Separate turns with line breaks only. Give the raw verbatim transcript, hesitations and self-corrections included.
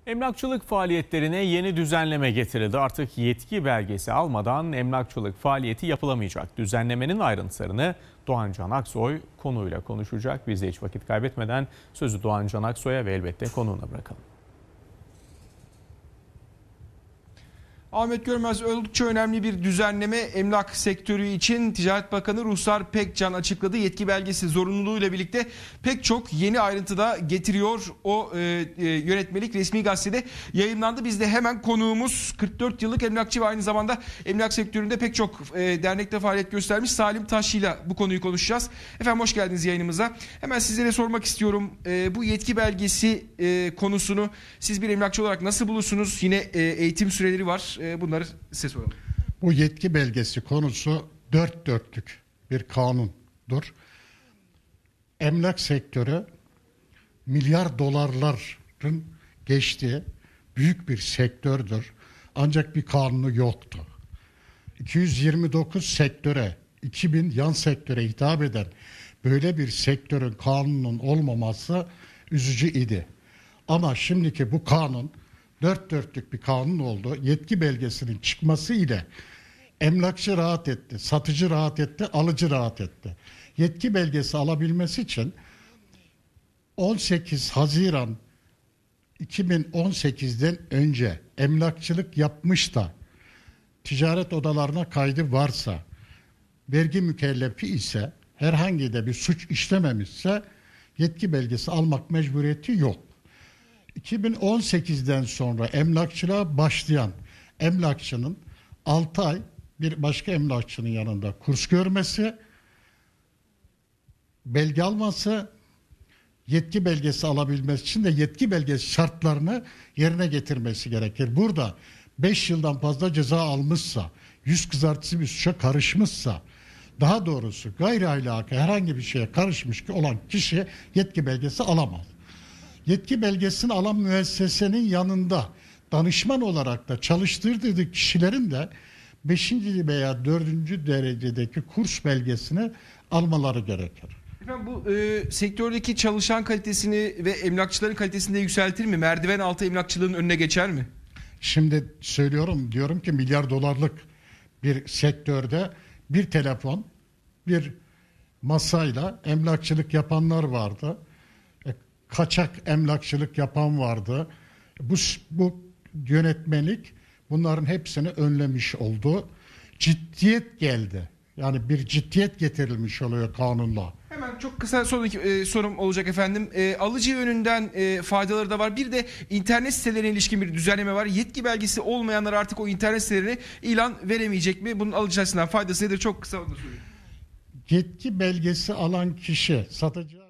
Emlakçılık faaliyetlerine yeni düzenleme getirildi. Artık yetki belgesi almadan emlakçılık faaliyeti yapılamayacak. Düzenlemenin ayrıntılarını Doğan Can Aksoy konuyla konuşacak. Biz de hiç vakit kaybetmeden sözü Doğan Can Aksoy'a ve elbette konuğuna bırakalım.
Ahmet Görmez, oldukça önemli bir düzenleme emlak sektörü için. Ticaret Bakanı Ruhsar Pekcan açıkladı. Yetki belgesi zorunluluğuyla birlikte pek çok yeni ayrıntıda getiriyor. O e, e, yönetmelik resmi gazetede yayınlandı. Biz de hemen konuğumuz kırk dört yıllık emlakçı ve aynı zamanda emlak sektöründe pek çok e, dernekte faaliyet göstermiş Salim Taşçı'yla bu konuyu konuşacağız. Efendim hoş geldiniz yayınımıza. Hemen sizlere sormak istiyorum. E, bu yetki belgesi e, konusunu siz bir emlakçı olarak nasıl bulursunuz? Yine e, eğitim süreleri var. Bunları size soralım.
Bu yetki belgesi konusu dört dörtlük bir kanundur. Emlak sektörü milyar dolarların geçtiği büyük bir sektördür. Ancak bir kanunu yoktu. iki yüz yirmi dokuz sektöre, iki bin yan sektöre hitap eden böyle bir sektörün kanunun olmaması üzücü idi. Ama şimdiki bu kanun dört dörtlük bir kanun oldu. Yetki belgesinin çıkması ile emlakçı rahat etti, satıcı rahat etti, alıcı rahat etti. Yetki belgesi alabilmesi için on sekiz Haziran iki bin on sekizden önce emlakçılık yapmış da ticaret odalarına kaydı varsa, vergi mükellefi ise, herhangi de bir suç işlememişse yetki belgesi almak mecburiyeti yok. iki bin on sekizden sonra emlakçılığa başlayan emlakçının altı ay bir başka emlakçının yanında kurs görmesi, belge alması, yetki belgesi alabilmesi için de yetki belgesi şartlarını yerine getirmesi gerekir. Burada beş yıldan fazla ceza almışsa, yüz kızartısı bir suça karışmışsa, daha doğrusu gayri ahlaki herhangi bir şeye karışmış ki olan kişi yetki belgesi alamaz. Yetki belgesini alan müessesenin yanında danışman olarak da çalıştırdığı kişilerin de beşinci veya dördüncü derecedeki kurs belgesini almaları gerekir.
Efendim bu e, sektördeki çalışan kalitesini ve emlakçıların kalitesini de yükseltir mi? Merdiven altı emlakçılığın önüne geçer mi?
Şimdi söylüyorum, diyorum ki milyar dolarlık bir sektörde bir telefon, bir masayla emlakçılık yapanlar vardı. Kaçak emlakçılık yapan vardı. Bu, bu yönetmelik bunların hepsini önlemiş oldu. Ciddiyet geldi. Yani bir ciddiyet getirilmiş oluyor kanunla.
Hemen çok kısa sonraki e, sorum olacak efendim. E, alıcı yönünden e, faydaları da var. Bir de internet sitelerine ilişkin bir düzenleme var. Yetki belgesi olmayanlar artık o internet sitelerine ilan veremeyecek mi? Bunun alıcı açısından faydası nedir? Çok kısa onu da söyleyeyim.
Yetki belgesi alan kişi satıcı